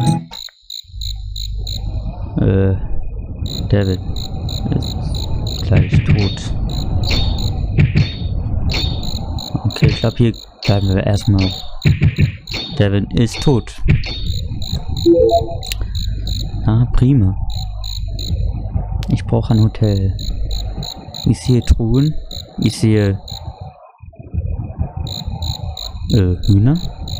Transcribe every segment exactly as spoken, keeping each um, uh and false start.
Äh, David ist gleich tot. Okay, ich glaube, hier bleiben wir erstmal. David ist tot. Ah, prima. Ich brauche ein Hotel. Ich sehe Truhen. Ich sehe äh, Hühner.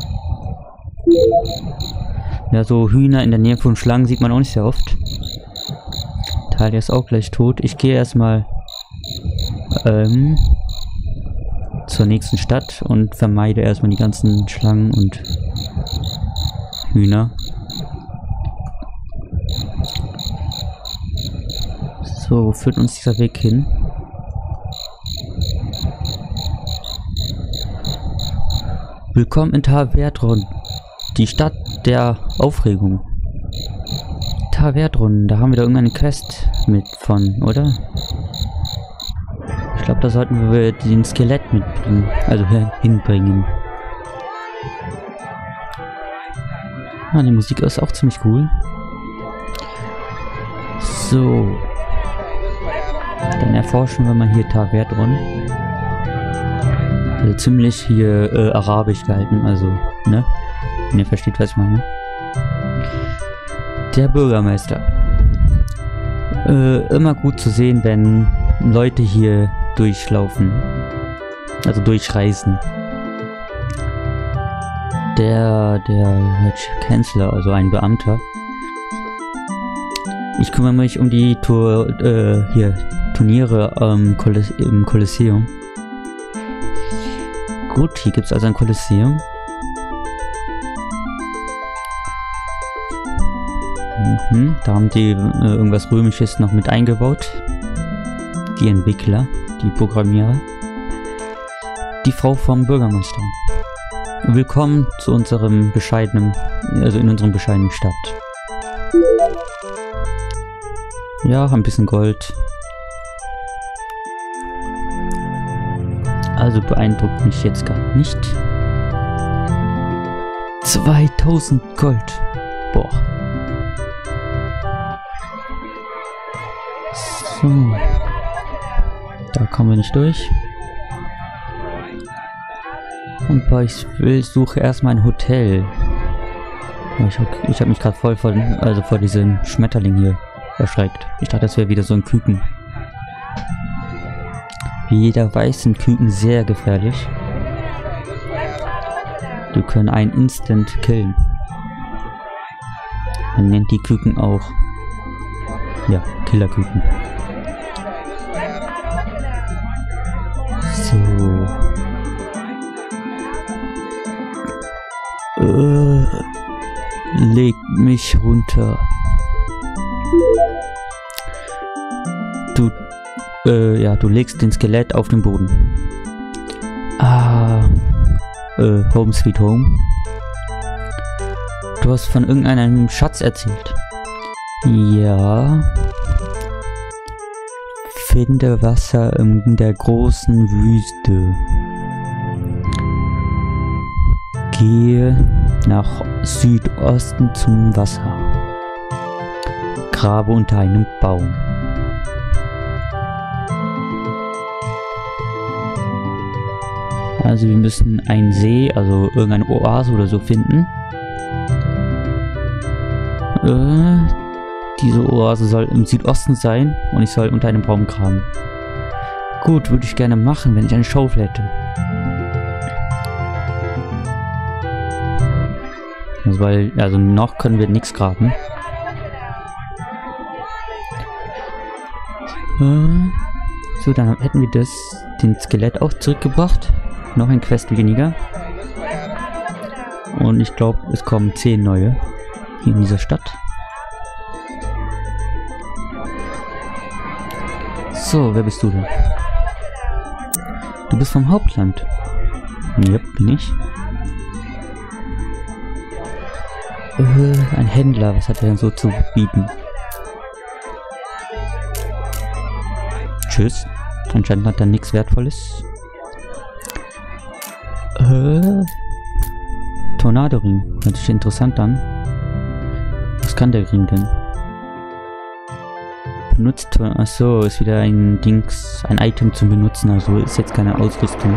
Ja, so Hühner in der Nähe von Schlangen sieht man auch nicht sehr oft. Talia ist auch gleich tot. Ich gehe erstmal ähm, zur nächsten Stadt und vermeide erstmal die ganzen Schlangen und Hühner. So, wo führt uns dieser Weg hin? Willkommen in Taverdron, die Stadt der Aufregung. Taverdron, da haben wir da irgendeine Quest mit von, oder? Ich glaube, da sollten wir den Skelett mitbringen, also hinbringen. Ah, die Musik ist auch ziemlich cool. So. Dann erforschen wir mal hier Taverdron. Also ziemlich hier äh, arabisch gehalten, also, ne? Wenn ihr versteht, was ich meine. Der Bürgermeister. Äh, immer gut zu sehen, wenn Leute hier durchlaufen. Also durchreisen. Der, der Kanzler, also ein Beamter. Ich kümmere mich um die Tour, äh, hier, Turniere ähm, Kolosseum, im Kolosseum. Gut, hier gibt es also ein Kolosseum. Mhm, da haben die äh, irgendwas Römisches noch mit eingebaut. Die Entwickler, die Programmierer. Die Frau vom Bürgermeister. Willkommen zu unserem bescheidenen, also in unserem bescheidenen Stadt. Ja, ein bisschen Gold. Also beeindruckt mich jetzt gar nicht. zweitausend Gold. Boah. So. Da kommen wir nicht durch. Und ich will, suche erstmal ein Hotel. Ich habe ich hab mich gerade voll vor, also vor diesem Schmetterling hier erschreckt. Ich dachte, das wäre wieder so ein Küken. Wie jeder weiß, sind Küken sehr gefährlich. Die können einen instant killen. Man nennt die Küken auch, ja, Killerküken. So. Äh, leg mich runter. Du, äh, ja, du legst den Skelett auf den Boden. Ah, äh, Home Sweet Home. Du hast von irgendeinem Schatz erzählt. Ja. Finde Wasser in der großen Wüste. Gehe nach Südosten zum Wasser. Grabe unter einem Baum. Also wir müssen einen See, also irgendeine Oase oder so finden. Äh, diese Oase soll im Südosten sein und ich soll unter einem Baum graben. Gut, würde ich gerne machen, wenn ich eine Schaufel hätte. Also weil, also noch können wir nichts graben. Äh, so, dann hätten wir das, den Skelett auch zurückgebracht. Noch ein Quest weniger. Und ich glaube, es kommen zehn neue hier in dieser Stadt. So, wer bist du denn? Du bist vom Hauptland. Ja, bin ich. Äh, ein Händler, was hat er denn so zu bieten? Tschüss. Anscheinend hat er nichts Wertvolles. Äh, Tornadoring. Hört sich interessant an. Was kann der Ring denn? Benutzt. Achso, ist wieder ein Dings, ein Item zum Benutzen, also ist jetzt keine Ausrüstung.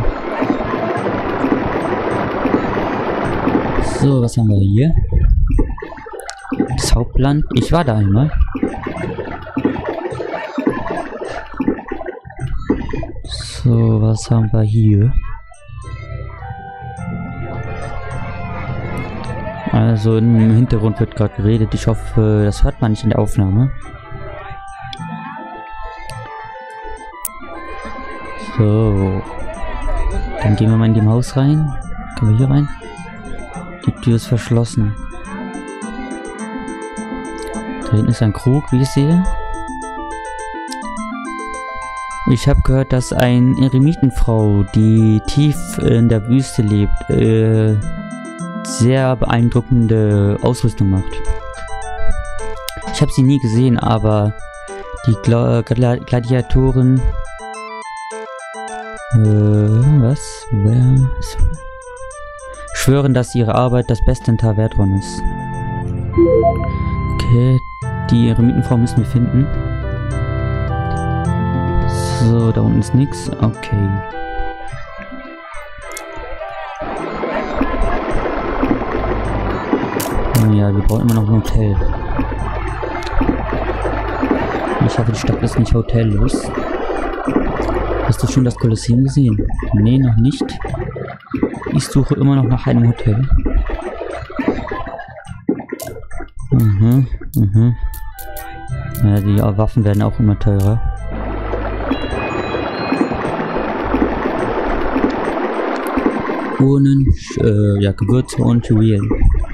So, was haben wir hier? Das Hauptland. Ich war da einmal. So, was haben wir hier? Also im Hintergrund wird gerade geredet. Ich hoffe, das hört man nicht in der Aufnahme. So. Dann gehen wir mal in dem Haus rein. Können wir hier rein? Die Tür ist verschlossen. Da hinten ist ein Krug, wie ich sehe. Ich habe gehört, dass eine Eremitenfrau, die tief in der Wüste lebt, äh, sehr beeindruckende Ausrüstung macht. Ich habe sie nie gesehen, aber die Gla Gla Gladiatoren... Äh, was? Wer? Schwören, dass ihre Arbeit das Beste in Taverdron ist. Okay, die Eremitenfrau müssen wir finden. So, da unten ist nichts. Okay. Ja, wir brauchen immer noch ein Hotel. Ich hoffe, die Stadt ist nicht hotellos. Hast du schon das Kolosseum gesehen? Nee, noch nicht. Ich suche immer noch nach einem Hotel. Mhm, mhm. Ja, die Waffen werden auch immer teurer. Urnen, äh, ja, Gewürze und Juwelen.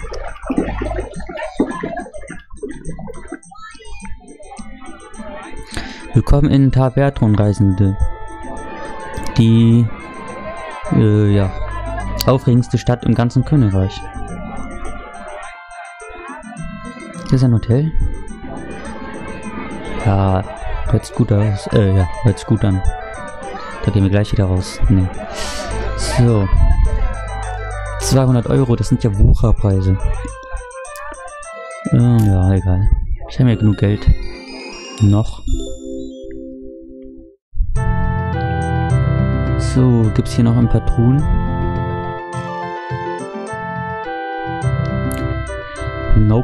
Willkommen in Taverdron, Reisende. Die, äh, ja, aufregendste Stadt im ganzen Königreich. Ist das ein Hotel? Ja, hört sich gut aus. Äh, ja, hört sich gut an. Da gehen wir gleich wieder raus. Nee. So. zweihundert Euro, das sind ja Wucherpreise. Äh, ja, egal. Ich habe ja genug Geld. Noch. So, gibt's hier noch ein paar Truhen? Nope.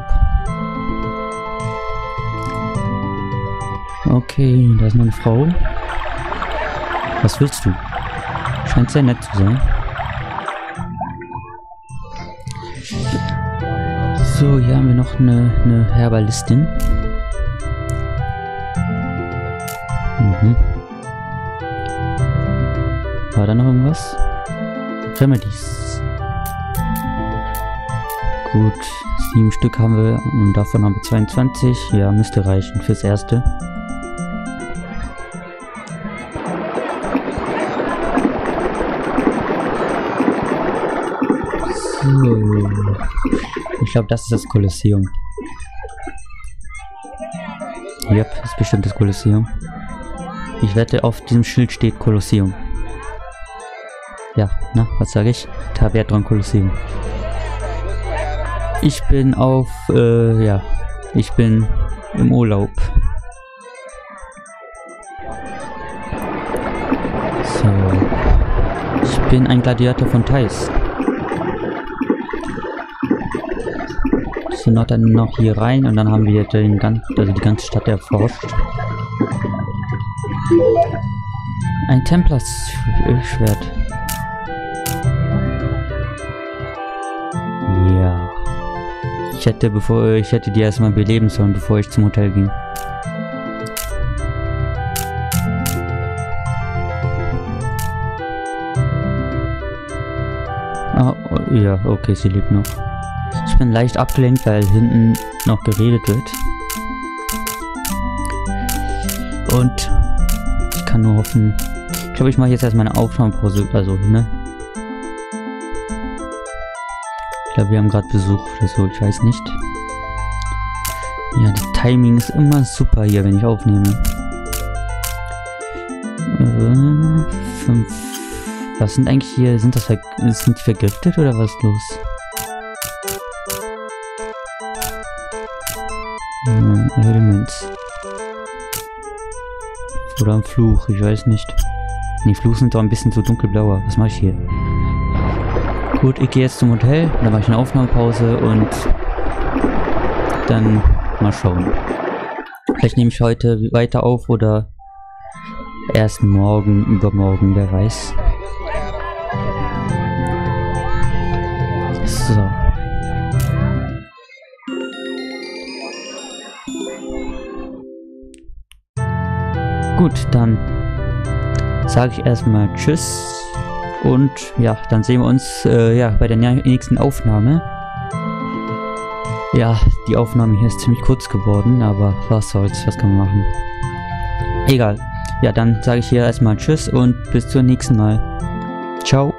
Okay, da ist noch eine Frau. Was willst du? Scheint sehr nett zu sein. So, hier haben wir noch eine, eine Herbalistin. Mhm. War da noch irgendwas? Remedies. Gut, sieben Stück haben wir und davon haben wir zweiundzwanzig. Ja, müsste reichen fürs Erste. So. Ich glaube, das ist das Kolosseum. Yep, ist bestimmt das Kolosseum. Ich wette, auf diesem Schild steht Kolosseum. Ja, na, was sage ich? Taverdron Kolosseum. Ich bin auf, äh, ja, ich bin im Urlaub. So. Ich bin ein Gladiator von Thais. So, noch dann noch hier rein und dann haben wir den ganzen, also die ganze Stadt erforscht. Ein Templars-Schwert. Ja. Ich hätte, bevor ich hätte die erstmal beleben sollen, bevor ich zum Hotel ging. Ah, oh, ja, okay, sie lebt noch. Ich bin leicht abgelenkt, weil hinten noch geredet wird. Und ich kann nur hoffen. Ich glaube, ich mache jetzt erstmal eine Aufnahmepause, also, ne? Ich glaube, wir haben gerade Besuch oder so, ich weiß nicht. Ja, das Timing ist immer super hier, wenn ich aufnehme. Äh, fünf. Was sind eigentlich hier? Sind das ver sind die vergiftet oder was ist los? Hm, Elements. Oder ein Fluch, ich weiß nicht. Ne, Fluch sind doch ein bisschen so dunkelblauer. Was mache ich hier? Gut, ich gehe jetzt zum Hotel, dann mache ich eine Aufnahmepause und dann mal schauen. Vielleicht nehme ich heute weiter auf oder erst morgen, übermorgen, wer weiß. So. Gut, dann sage ich erstmal Tschüss und ja, dann sehen wir uns äh, ja, bei der nächsten Aufnahme. Ja, die Aufnahme hier ist ziemlich kurz geworden, aber was soll's, was kann man machen? Egal. Ja, dann sage ich hier erstmal Tschüss und bis zum nächsten Mal. Ciao.